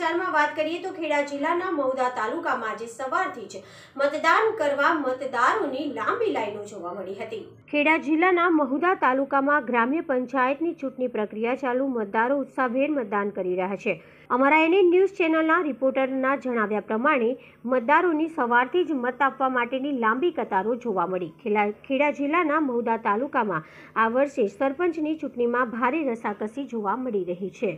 સમાચારમાં વાત કરીએ તો ખેડા જિલ્લાના મહુધા તાલુકામાં આજે સવારથી જ મતદાન કરવા મતદારોની લાંબી લાઈનો જોવા મળી હતી। ખેડા જિલ્લાના મહુધા તાલુકામાં ગ્રામ્ય પંચાયતની ચૂંટણી પ્રક્રિયા ચાલુ, મતદારો ઉત્સાહભેર મતદાન કરી રહ્યા છે। અમારા એનએન ન્યૂઝ ચેનલના રિપોર્ટરના જણાવ્યા પ્રમાણે મતદારોની સવારથી જ મત આપવા માટેની લાંબી કતારો જોવા મળી। ખેડા જિલ્લાના મહુધા તાલુકામાં આ વર્ષે સરપંચની ચૂંટણીમાં ભારે રસાકસી જોવા મળી રહી છે।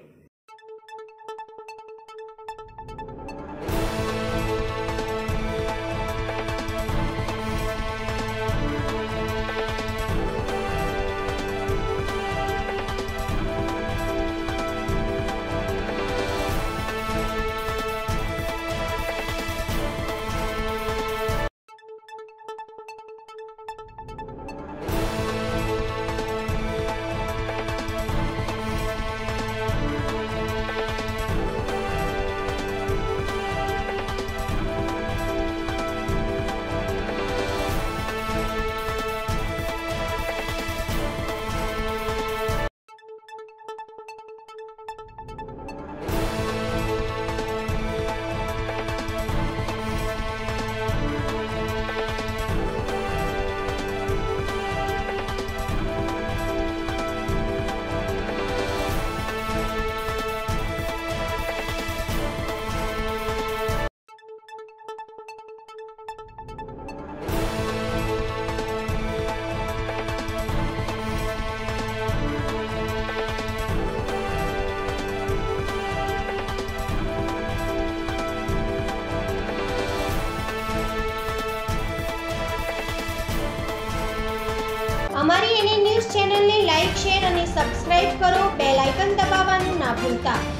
અમારી એનએન ન્યૂઝ ચેનલને લાઇક, શેર અને સબસ્ક્રાઇબ કરો। બેલ આઇકન દબાવવાનું ના ભૂલતા।